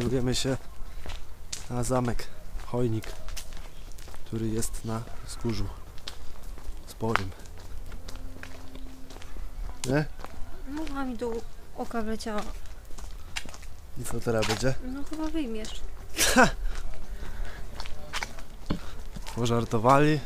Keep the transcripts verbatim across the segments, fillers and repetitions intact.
znajdujemy się na zamek Chojnik, który jest na wzgórzu sporym. Nie? Mucha mi do oka wleciała. I co teraz będzie? No chyba wyjmiesz. Pożartowali.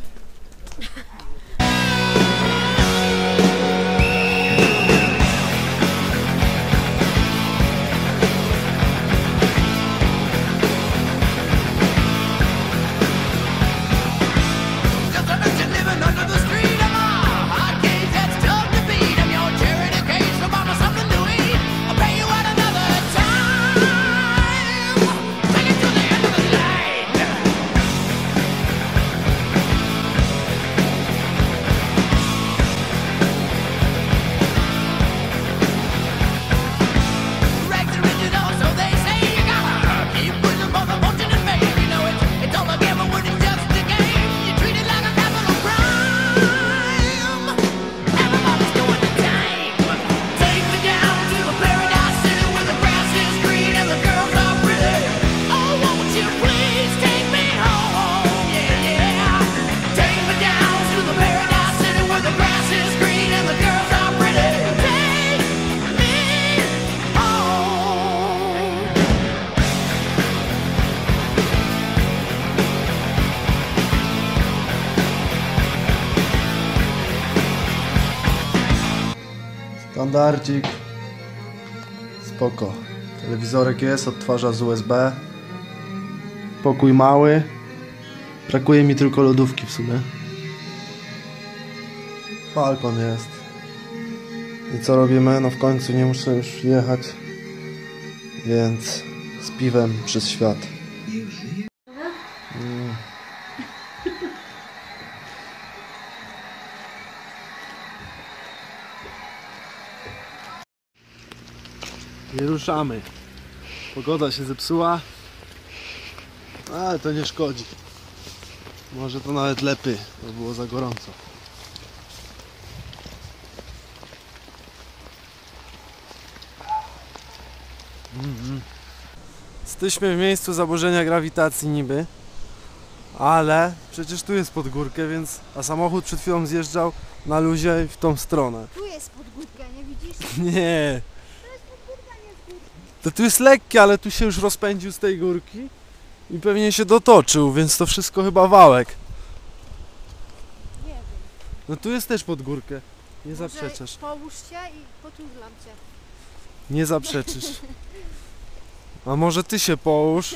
Standardzik. Spoko. Telewizorek jest, odtwarza z U S B. Pokój mały. Brakuje mi tylko lodówki w sumie. Balkon jest. I co robimy? No w końcu nie muszę już jechać. Więc z piwem przez świat. Mm. Nie ruszamy. Pogoda się zepsuła, ale to nie szkodzi. Może to nawet lepiej, bo było za gorąco. Mm-hmm. Jesteśmy w miejscu zaburzenia grawitacji niby, ale przecież tu jest pod górkę, więc a samochód przed chwilą zjeżdżał na luzie w tą stronę. Tu jest pod górkę, nie widzisz? Nie. To tu jest lekkie, ale tu się już rozpędził z tej górki i pewnie się dotoczył, więc to wszystko chyba wałek. Nie wiem. No tu jest też pod górkę. Nie Może zaprzeczysz. połóż się i potulam cię. Nie zaprzeczysz. A może ty się połóż?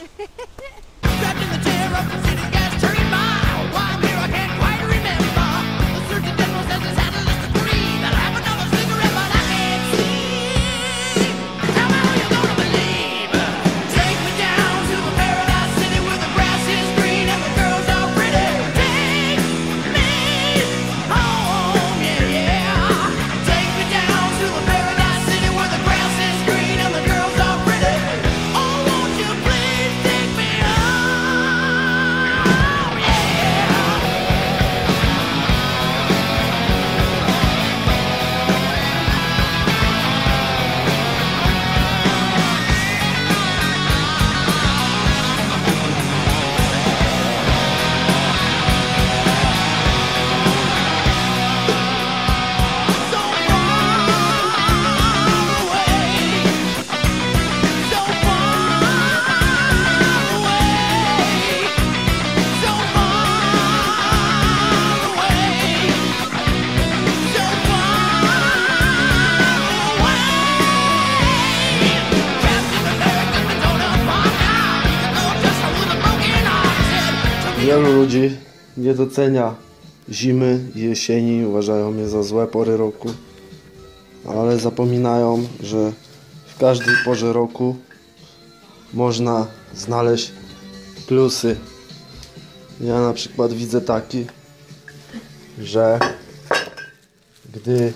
Wielu ludzi nie docenia zimy i jesieni, uważają je za złe pory roku, ale zapominają, że w każdej porze roku można znaleźć plusy. Ja na przykład widzę taki, że gdy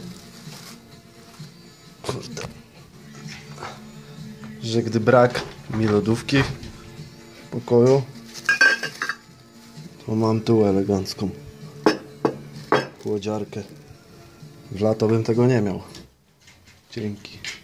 kurde, że gdy brak mi lodówki w pokoju, to mam tu elegancką chłodziarkę. W lato bym tego nie miał. Dzięki.